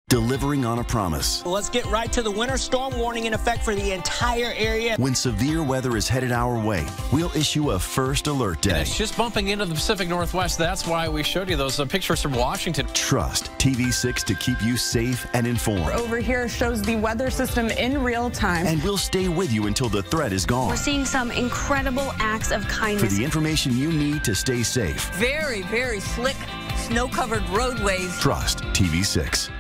delivering on a promise. Let's get right to the winter storm warning in effect for the entire area. When severe weather is headed our way, we'll issue a first alert day. And it's just bumping into the Pacific Northwest. That's why we showed you those pictures from Washington. Trust TV6 to keep you safe and informed. Over here shows the weather system in real time. And we'll stay with you until the threat is gone. We're seeing some incredible acts of kindness. For the information you need to stay safe. Very, very slick, snow-covered roadways. Trust TV6.